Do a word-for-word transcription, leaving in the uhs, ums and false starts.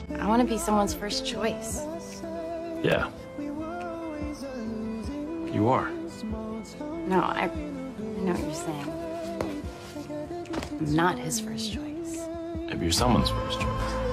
I want to be someone's first choice. Yeah. You are. No, I, I know what you're saying. I'm not his first choice. Maybe you're someone's first choice.